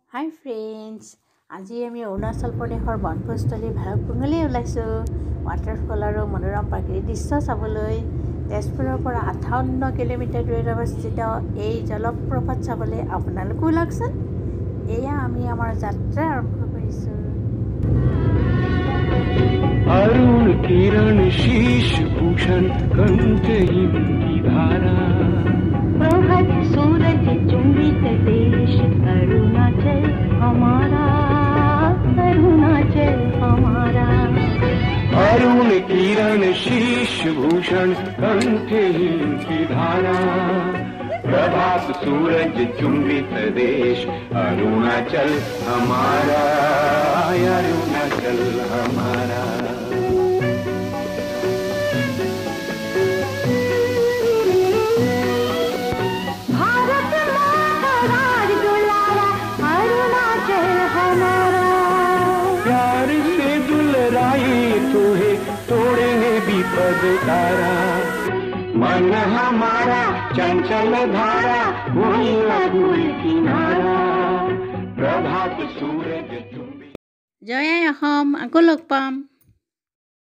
Hi friends, आज आमी Arunachal प्रदेशर बनभोजस्थली भालुकपुंगले ओलाइছো waterfall और मनोरम प्राकृतिक दृश्य चाबले। तेजपुरर পৰা 58 किलोमीटर दूर अवस्थित এই জলপ্ৰপাত চাবলে আপোনালোকো লাগছন। এয়া আমি আমাৰ যাত্ৰা আৰম্ভ কৰিছো। अरुण किरण शीश भूषण कंठ हिंदी धारा, प्रभात सूरज चुंबित देश अरुणाचल हमारा, अरुणाचल हमारा। अरुण किरण शीश भूषण कंठ हिंदी धारा, प्रभात सूरज चुंबित देश अरुणाचल हमारा, अरुणाचल हमारा। भारत माता राज दुलारा, अरुणाचल हमारा। प्यार से दुलराई तुहे तोड़े विपद तारा, मन हमारा चंचल धारा वही अगुल किनारा, प्रभात सूरज चुंबित। জয় আই অসম, আকৌ লগ পাম।